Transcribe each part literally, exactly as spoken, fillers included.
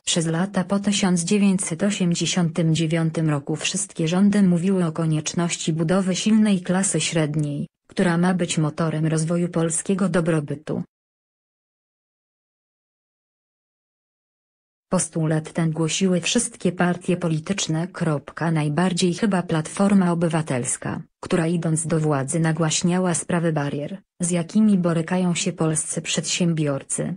Przez lata po tysiąc dziewięćset osiemdziesiątym dziewiątym roku wszystkie rządy mówiły o konieczności budowy silnej klasy średniej, która ma być motorem rozwoju polskiego dobrobytu. Postulat ten głosiły wszystkie partie polityczne. Najbardziej chyba Platforma Obywatelska, która idąc do władzy nagłaśniała sprawy barier, z jakimi borykają się polscy przedsiębiorcy.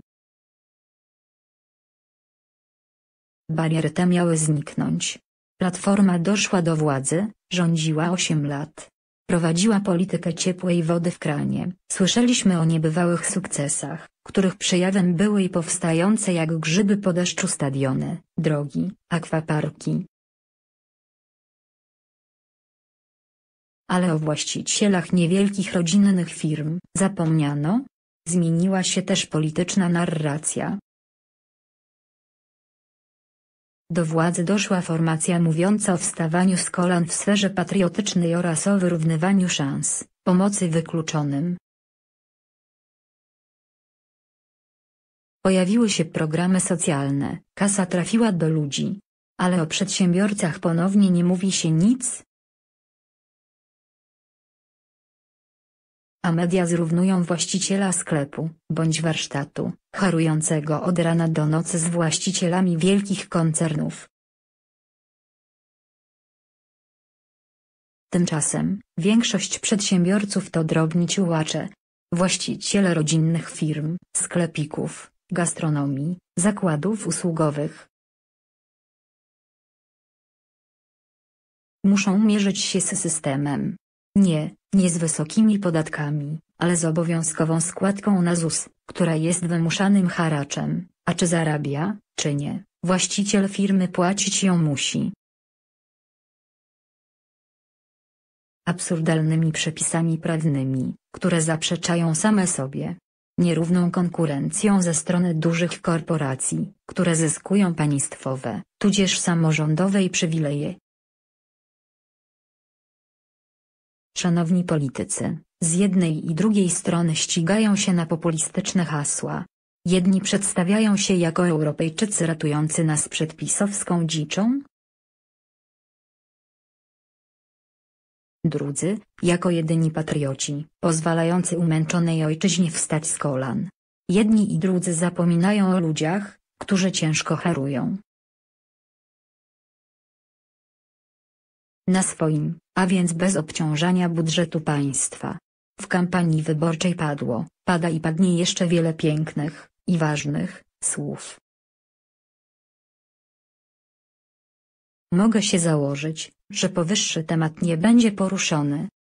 Bariery te miały zniknąć. Platforma doszła do władzy, rządziła osiem lat. Prowadziła politykę ciepłej wody w kranie. Słyszeliśmy o niebywałych sukcesach, których przejawem były i powstające jak grzyby po deszczu stadiony, drogi, akwaparki. Ale o właścicielach niewielkich rodzinnych firm zapomniano. Zmieniła się też polityczna narracja. Do władzy doszła formacja mówiąca o wstawaniu z kolan w sferze patriotycznej oraz o wyrównywaniu szans, pomocy wykluczonym. Pojawiły się programy socjalne, kasa trafiła do ludzi. Ale o przedsiębiorcach ponownie nie mówi się nic. A media zrównują właściciela sklepu, bądź warsztatu, harującego od rana do nocy z właścicielami wielkich koncernów. Tymczasem, większość przedsiębiorców to drobni ciułacze. Właściciele rodzinnych firm, sklepików, gastronomii, zakładów usługowych. Muszą mierzyć się z systemem. Nie, nie z wysokimi podatkami, ale z obowiązkową składką na Z U S, która jest wymuszanym haraczem, a czy zarabia, czy nie, właściciel firmy płacić ją musi. Absurdalnymi przepisami prawnymi, które zaprzeczają same sobie. Nierówną konkurencją ze strony dużych korporacji, które zyskują państwowe, tudzież samorządowe przywileje. Szanowni politycy, z jednej i drugiej strony ścigają się na populistyczne hasła. Jedni przedstawiają się jako Europejczycy ratujący nas przed pisowską dziczą. Drudzy, jako jedyni patrioci, pozwalający umęczonej ojczyźnie wstać z kolan. Jedni i drudzy zapominają o ludziach, którzy ciężko harują. Na swoim, a więc bez obciążania budżetu państwa. W kampanii wyborczej padło, pada i padnie jeszcze wiele pięknych i ważnych słów. Mogę się założyć, że powyższy temat nie będzie poruszony,